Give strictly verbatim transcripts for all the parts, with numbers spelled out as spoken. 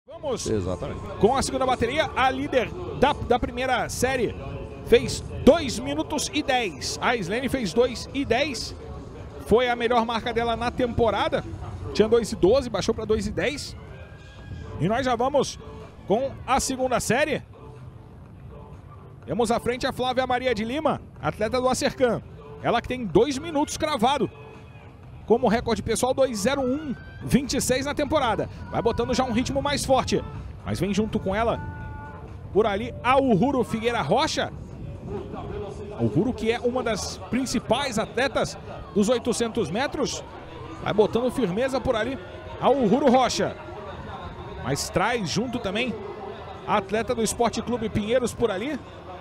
Vamos Exatamente. com a segunda bateria. A líder da, da primeira série fez dois minutos e dez. A Islane fez dois e dez. Foi a melhor marca dela na temporada. Tinha dois e doze, baixou para dois e dez. E nós já vamos com a segunda série. Temos à frente a Flávia Maria de Lima, atleta do Acercan. Ela que tem dois minutos cravado como recorde pessoal, dois zero um vinte e seis na temporada. Vai botando já um ritmo mais forte. Mas vem junto com ela, por ali, a Uhuru Figueira Rocha. A Uhuru, que é uma das principais atletas dos oitocentos metros. Vai botando firmeza por ali, a Uhuru Rocha. Mas traz junto também a atleta do Esporte Clube Pinheiros por ali,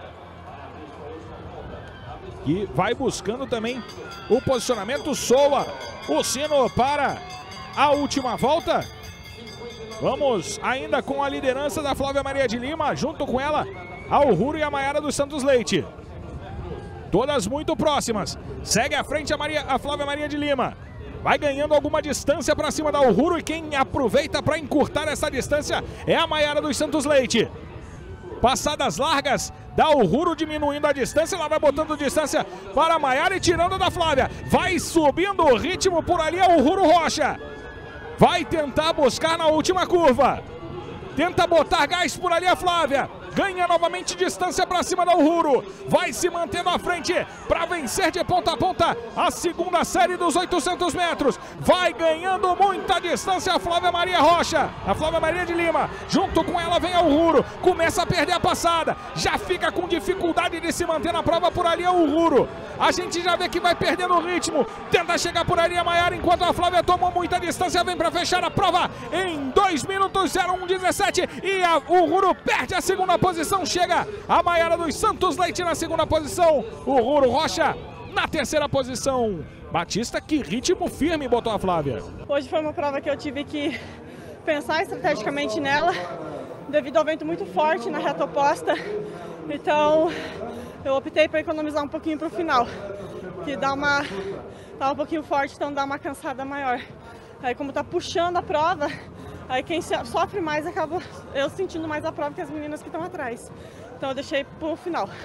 que vai buscando também o posicionamento. Soa o sino para a última volta. Vamos ainda com a liderança da Flávia Maria de Lima, junto com ela a Uhuru e a Maiara dos Santos Leite. Todas muito próximas. Segue à frente a, Maria, a Flávia Maria de Lima. Vai ganhando alguma distância para cima da Uhuru, e quem aproveita para encurtar essa distância é a Maiara dos Santos Leite. Passadas largas da Uhuru, diminuindo a distância. Ela vai botando distância para a Maiara e tirando da Flávia. Vai subindo o ritmo por ali a Uhuru Rocha. Vai tentar buscar na última curva. Tenta botar gás por ali a Flávia. Ganha novamente distância para cima da Uhuru. Vai se mantendo à frente para vencer de ponta a ponta a segunda série dos oitocentos metros. Vai ganhando muita distância a Flávia Maria Rocha. A Flávia Maria de Lima. Junto com ela vem a Uhuru. Começa a perder a passada. Já fica com dificuldade de se manter na prova por ali a Uhuru. A gente já vê que vai perdendo o ritmo. Tenta chegar por ali a Maiara, enquanto a Flávia tomou muita distância. Vem para fechar a prova em dois minutos zero um dezessete. E a Uhuru perde a segunda posição. Chega a Maiara dos Santos Leite na segunda posição. Uhuru Rocha na terceira posição. Batista, que ritmo firme botou a Flávia. Hoje foi uma prova que eu tive que pensar estrategicamente nela, devido ao vento muito forte na reta oposta. Então eu optei por economizar um pouquinho para o final, que dá uma, tá um pouquinho forte, então dá uma cansada maior. Aí como tá puxando a prova, aí quem sofre mais acaba eu sentindo mais a prova que as meninas que estão atrás. Então eu deixei pro final.